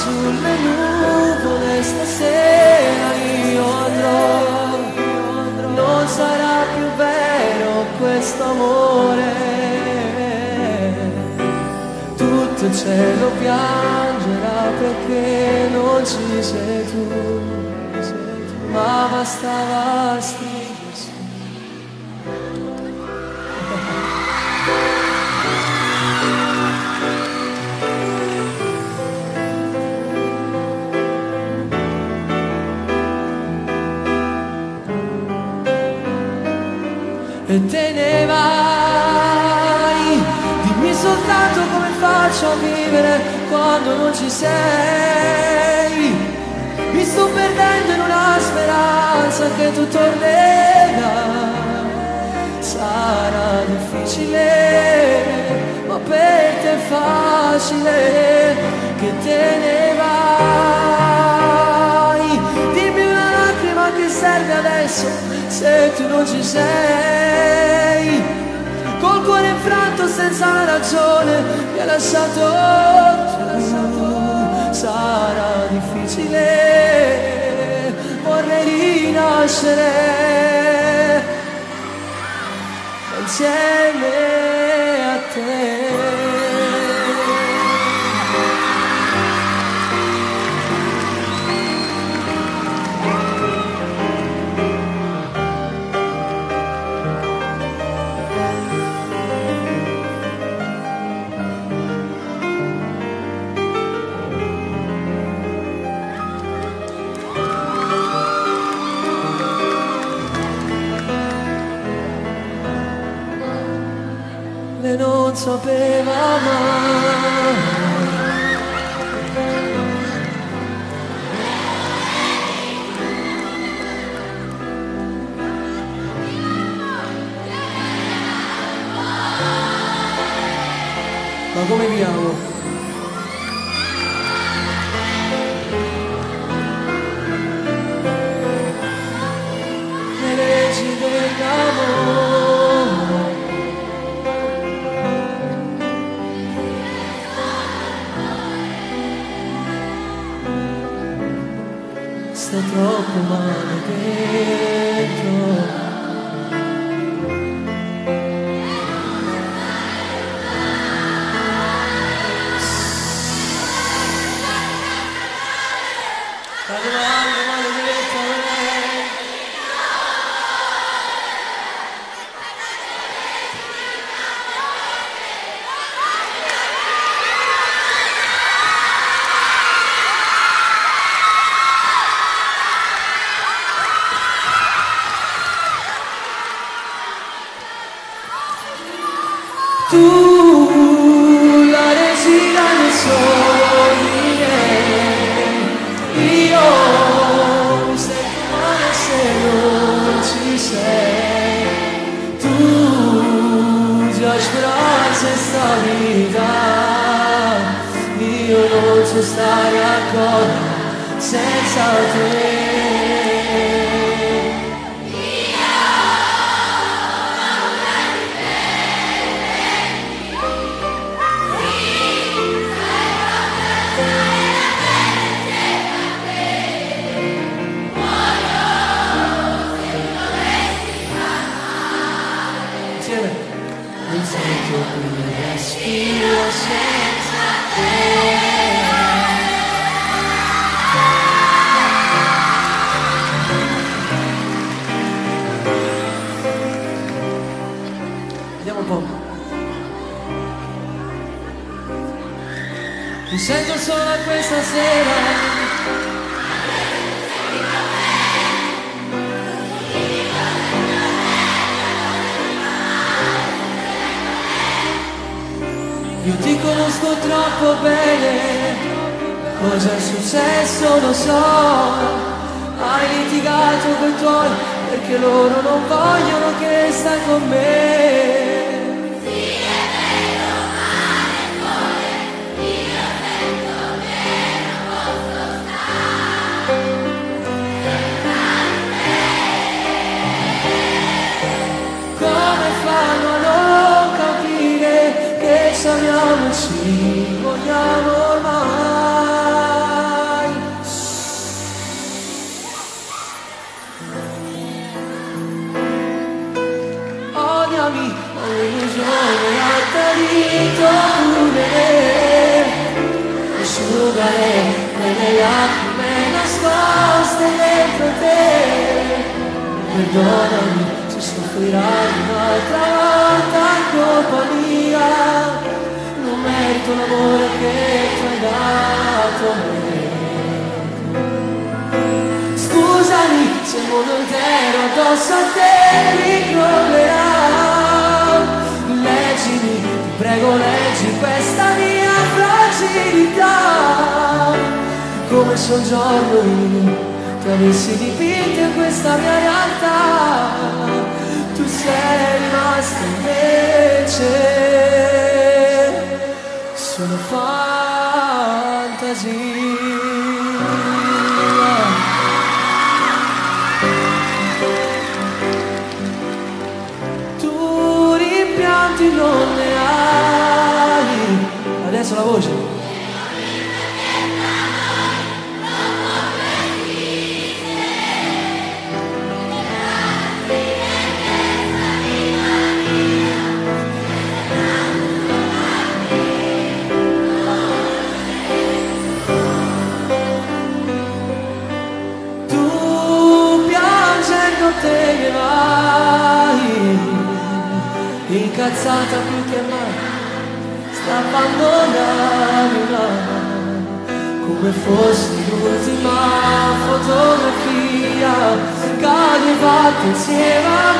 sulle nuvole stasera io andrò, non sarà più vero questo amore, tutto il cielo piangerà perché non ci sei tu, ma bastava stringersi. E te ne vai, dimmi soltanto come faccio a vivere quando non ci sei. Mi sto perdendo in una speranza che tu tornerai. Sarà difficile, ma per te è facile che te ne vai. Dimmi una lacrima che serve adesso se tu non ci sei. Col cuore infranto senza una ragione mi hai lasciato tu. Sarà difficile, vorrei rinascere insieme a te. E non sapeva mai. Ma come vi amo? Le leggi dell'amore sta troppo male dentro. Tu la regina dei sogni miei, io mi sento male se non ci sei. Tu Josh Brown senza vita, io non so stare ancora senza te. Non sento più il respiro senza te. Vediamo un po'. Mi sento sola questa sera. Io ti conosco troppo bene, cosa è successo lo so. Hai litigato coi tuoi perché loro non vogliono che stai con me. Sì, è vero, ma nel cuore io sento che non posso stare senza te. Come fanno a non capire che ci amiamoci, vogliamo ormai? tradito pure, asciugare quelle lacrime nascoste dentro te. Perdonami se soffrirai un'altra volta in colpa mia, non merito l'amore che tu hai dato a me. Scusami se il mondo intero addosso a te mi crollerà. Leggimi, ti prego leggi questa mia fragilità, come se un giorno io ti avessi dipinto in questa mia realtà. Tu sei rimasta invece solo fantasia. Non ne hai. Adesso la voce. Tu piangendo te ne vai, incazzata più che mai, strappando l'anima, come fossi l'ultima fotografia che hai fatto insieme a